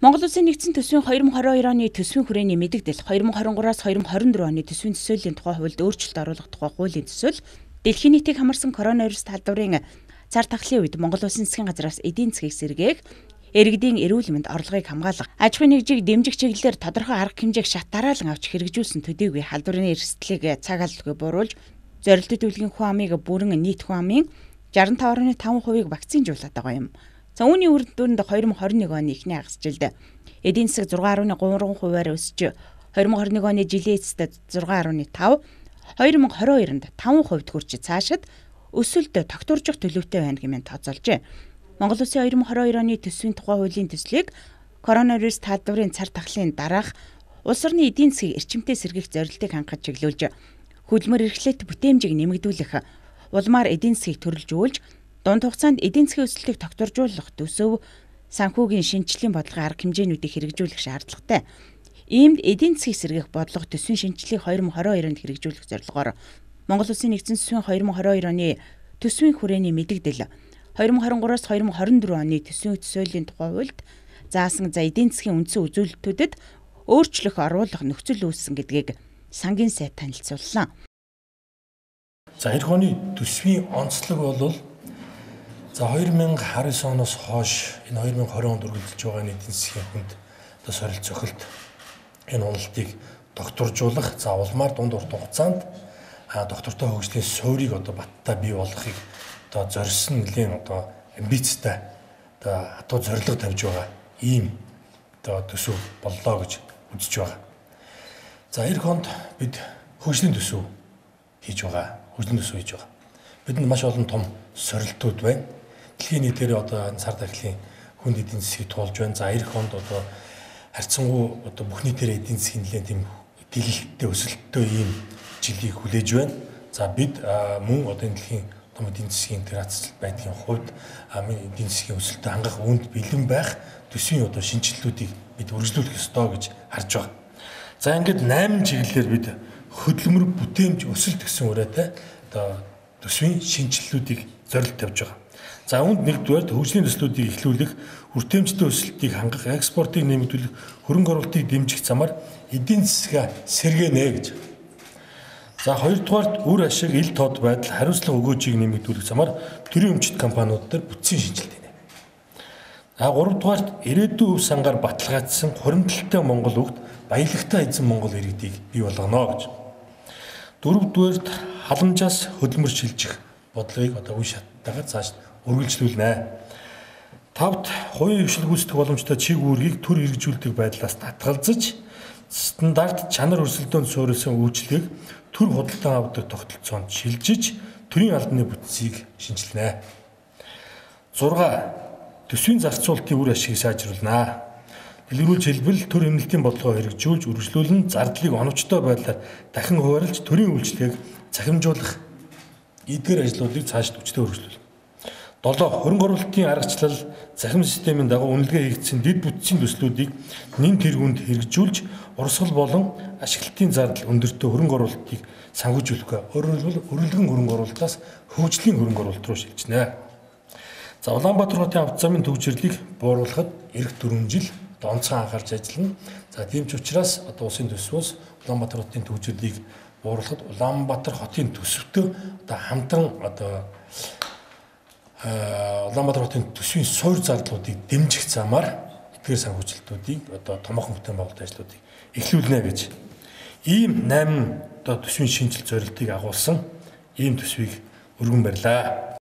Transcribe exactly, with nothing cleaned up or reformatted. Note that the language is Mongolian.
Монгол Улсын нэгдсэн төсвийн хоёр мың хорин хоёр оны төсвийн хүрээний мэдэгдэл хоёр мың хорин гураас хоёр мың хорин дөрөв оны төсвийн төсөөллийн тухай хуульд өөрчлөлт оруулах тухай хуулийн төсөөл дэлхийн нийтийг хамарсан коронавирус талдварын цар тахлын үед Монгол Улсын засгийн газраас эдийн засгийг сэргээх, иргэдийн эрүүл мэнд орлогыг хамгаалах, аж ахуйн нэгжийг дэмжих чиглэлээр тодорхой арга хэмжээг шат дараалан авч хэрэгжүүлсэн төдийгүй халдварын эрсдлийг цагааллгүй бууруулж, зорилттой төлөвлөгийн хүн амыг бүрэн нийт хүн амын шестдесет и пять дашь пять хувийг вакцинжуулаад байгаа юм. За үүний үр дүнд хоёр мың хорин нэг оны эхний хагасжилд эдийн засаг зургаан гаруй гурван хувиар өсөж хоёр мың хорин нэг оны жилийн эцэст зургаан гаруй пять, хоёр мың хорин хоёрт пять хувьд хүрч цаашид өсөлт тогтворжих төлөвтэй байна хэмээн тооцоолжээ. Монгол Улсын хоёр мың хорин хоёр оны төсвийн тухай хуулийн төслийг коронавирус талдварын цар тахлын дараах улс орны эдийн засгийг эрчимтэй сэргээх зорилтыг хангаж чиглүүлж, хөдөлмөр эрхлэлт бүтээмжийг нэмэгдүүлэх, улмаар эдийн засгийг төрөлжүүлж, дунд хугацаанд эдийн засгийн өсөлтийг тогтворжуулах төсөв санхүүгийн шинжилгээний бодлогын арга хэмжээнүүдийг хэрэгжүүлэх шаардлагатай. Иймд эдийн засгийг сэргээх бодлого төсвийн шинжилгээг хоёр мың хорин хоёрт хэрэгжүүлэх зорилгоор Монгол Улсын нэгдсэн төсвийн хоёр мың хорин хоёр оны төсвийн хүрээний мэдэгдэл хоёр мың хорин гураас хоёр мың хорин дөрөв оны төсвийн төсөөллийн тухай хуульд заасан за эдийн засгийн үндсэн үзүүлэлтүүдэд өөрчлөх оруулах нөхцөл үүссэн гэдгийг сангийн сайд танилцууллаа. За эх оны төсвийн онцлог бол за хоёр мың двадцать девять оноос хойш энэ хоёр мың хорин онд үргэлжилж байгаа эдийн засгийн хүнд одоо сорилт цохилт энэ уналтыг докторжуулах, за улмаар дунд урт хугацаанд доктортой хөгжлийн суурийг одоо баттай бий болгохыг одоо зорьсон нэлийн одоо амбицтай одоо хатуу зорилго тавьж байгаа ийм одоо төсөв боллоо гэж үзэж байгаа. За эх онд бид хөгжлийн төсөв хийж байгаа, хөгжлийн төсөв хийж байгаа. Бидэнд маш олон том сорилтууд байна. Дэлхийн нийтээр одоо энэ цар тахлын хүнд эдийн засгийг туулж байна. За эх онд одоо харьцангуй одоо бүх нийтээр эдийн засгийн нэлээд тийм дэлгэлттэй өсөлттэй ийм жилийг хүлээж байна. За бид мөн одоо энэ дэлхийн том эдийн засгийн интеграцлалт байдгийн хувьд эдийн засгийн өсөлтөд хангах үүнд бэлэн байх төсвийн одоо шинжилэлүүдийг бид үргэлжлүүлэх ёстой гэж харж байгаа. За ингээд восемь чиглэлээр бид хөдөлмөр бүтээмж өсөлт гэсэн үрээтэй одоо төсвийн шинжилэлүүдийг зорилт тавьж байгаа. За үүнд нэгдүгээр хөгжлийн төслүүдийг эхлүүлэх, хүртээмжтэй өсөлтийг хангах, экспортыг нэмэгдүүлэх, хөрөнгө оруулалтыг дэмжих замаар эдийн засгаа сэргээнэ гэж. За хоёрдугаарт үр ашиг ил тод байдал, хариуцлага өгөөжийг нэмэгдүүлэх замаар төрийн өмчит компаниуд дээр бүтцийн шинжилт хийнэ. А гуравдугаарт ирээдүйн өв сангаар баталгаажсан хуримтлалтай Монгол үгт баялагтай эзэн Монгол иргэдийг бий болгоно гэж. Дөрөвдүгээрт халамжаас хөдөлмөр шилжих бодлогыг одоо үе шаттайгаар цааш үргэлжлүүлнэ. Тавд хувийн хвшил гүйцэтгэх боломжтой чиг үүргийг төр хэрэгжүүлдэг байдлаас татгалзаж, стандарт чанар өрсөлдөөнд суурилсан үйлчлэгийг төр худалдан авдаг тогтолцоонд шилжиж, төрийн албаны бүтцийг шинжилнэ. зурга төсвийн зарцуулалтын үр ашгийг сайжруулнаа. Дэлгэрүүлж хэлбэл төр эмнэлтийн бодлогоо хэрэгжүүлж, үргэлжлүүлэн зардлыг оновчтой байдлаар дахин хуваарлж, төрийн үйлчлэгийг цахимжуулах эдгээр ажлуудыг цааш хүчтэй үргэлжлүүлнэ. долоо хөрөнгө оруулалтын аргачлал захим системийн дагуу үнэлгээ хийгдсэн дэд бүтцийн төслүүдийг нэн тэргуунд хэрэгжүүлж, урсгал болон ашиглалтын зардал өндөртөө хөрөнгө оруулалтыг санхүүжүүлэх. Өөрөөр хэлбэл өрөлгөн хөрөнгө оруулалтаас хөгжлийн хөрөнгө оруулалт руу шилжинэ. За Улаанбаатар хотын авто замын төвчрлийг бууруулахад эх дөрвөн жил онцгой анхаарч ажиллана. За тийм ч учраас одоо улсын төсвөөс Улаанбаатар хотын төвчрлийг бууруулахад Улаанбаатар хотын төсөвтөө одоо хамтран одоо Улаанбаатар хотын төсвийн суур зардлуудыг дэмжих замаар эдгээр санхүүжилтүүдийг одоо томоохон бүтээн байгуулалт ажлуудыг эхлүүлнэ гэж ийм восемь одоо төсвийн шинжилт зорилтыг агуулсан ийм төсвийг өргөн барьлаа.